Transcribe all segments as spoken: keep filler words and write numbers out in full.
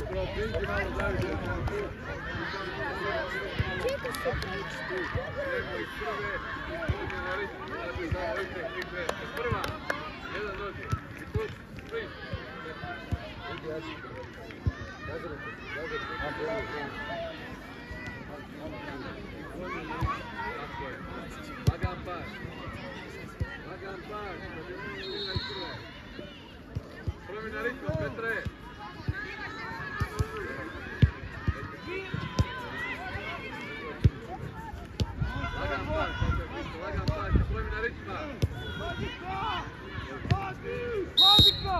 Lagan pas. Lagan pas. Prvi na ritmu, Petre. Lagan pas, lagan pas, prvi na ritmu. Logika!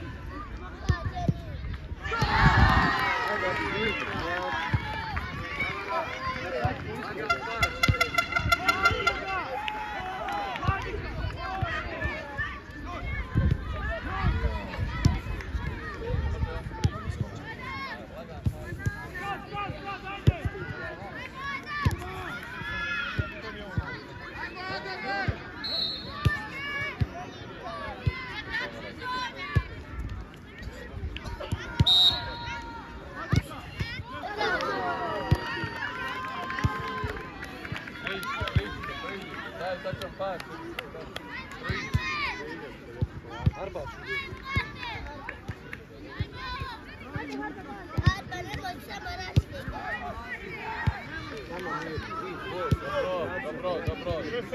Dobro, dobro.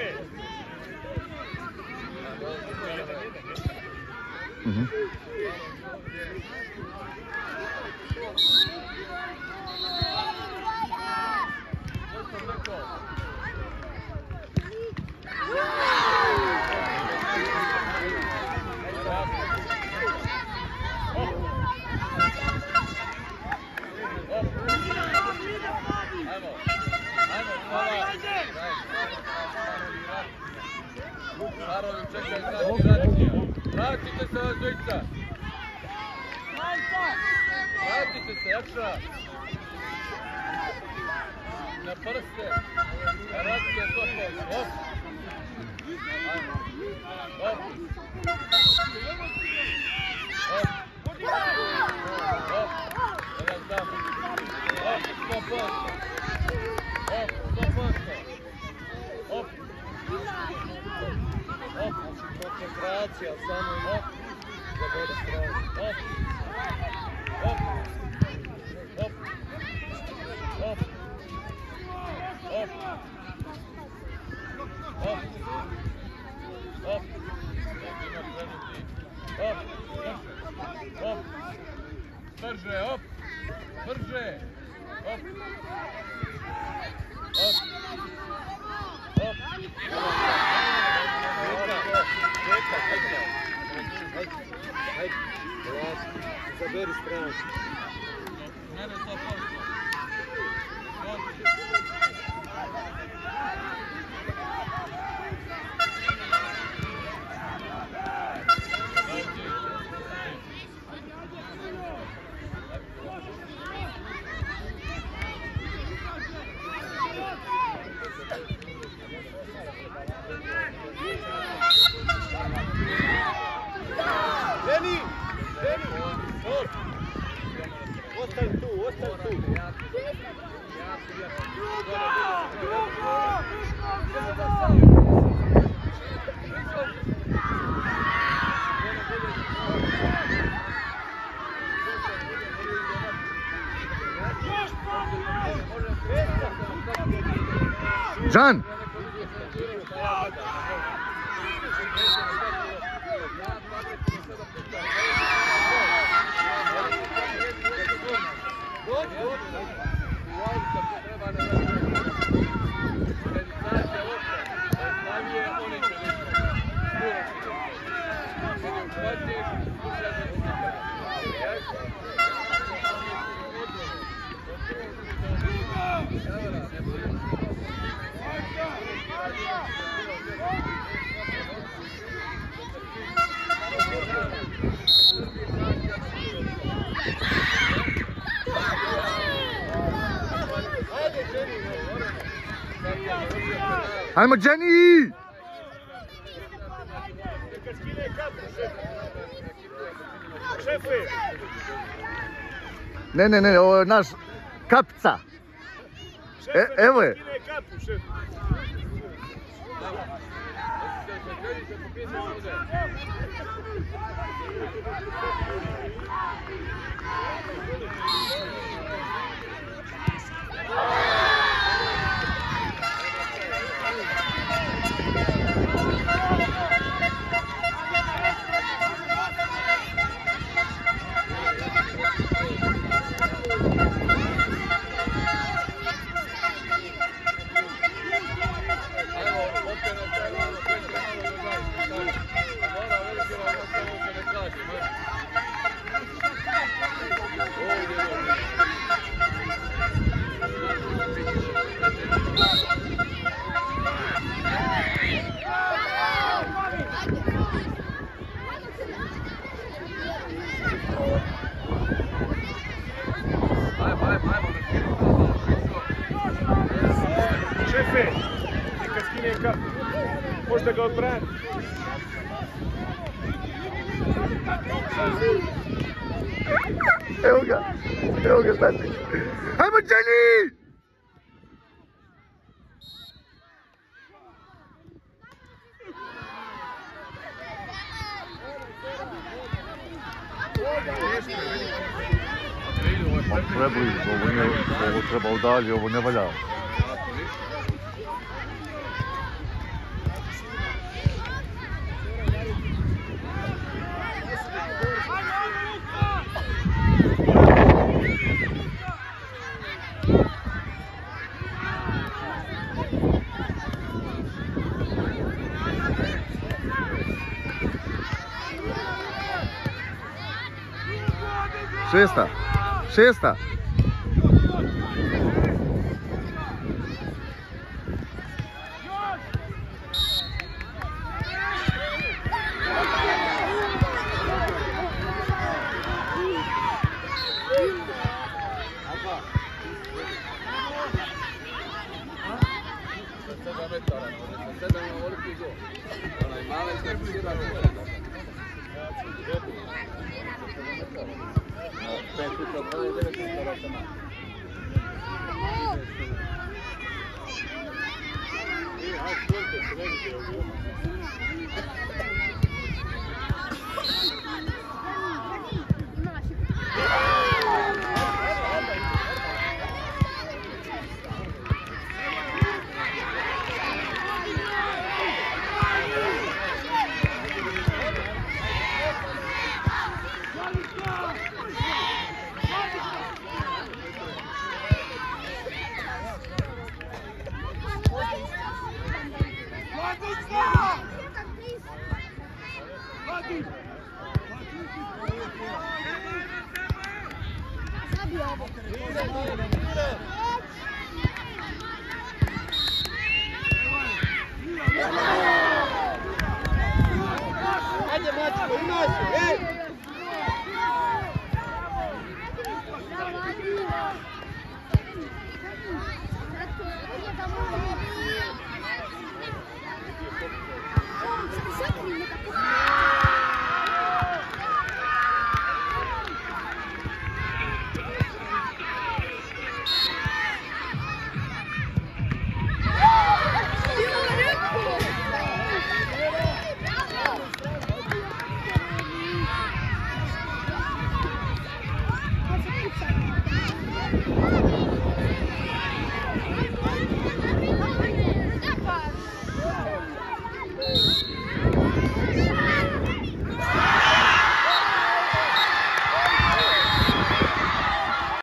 Mhm. Harovi, čekaj, zadnji radnija. Vratite se vas dvojica. Vratite se, jakša. Na prste. Radnija, topo. Hop. Ajmo. Hop. Hop. Hop. Jedan dam. Hop, sto posto. Hop, sto posto. Hop. Hop, koncentracija, samo hop, zaberi stranu, hop, hop, hop, hop, hop, hop, hop, hop, hop, brže, hop, brže, hop, hop, hop, Hajde, dolazi, zaberi stranu. Mene sto posto. Deni! Deni! Ostaň tu, ostaň tu. Žan! Ajmo, Jenny! Šefe! Ne, ne, ne, ovo je naš Kapica. E, evo je. Skine kapu, šef. Šefe, neka skine kapu. Možda ga odbrani. Evo ga, evo ga, znači. Hajmo, Jenny! Pa preblizu, ovo, nije, ovo treba udalje, ovo ne valja. Šesta, šesta. Ajde, Mačko, imaš se, ej! Thank you.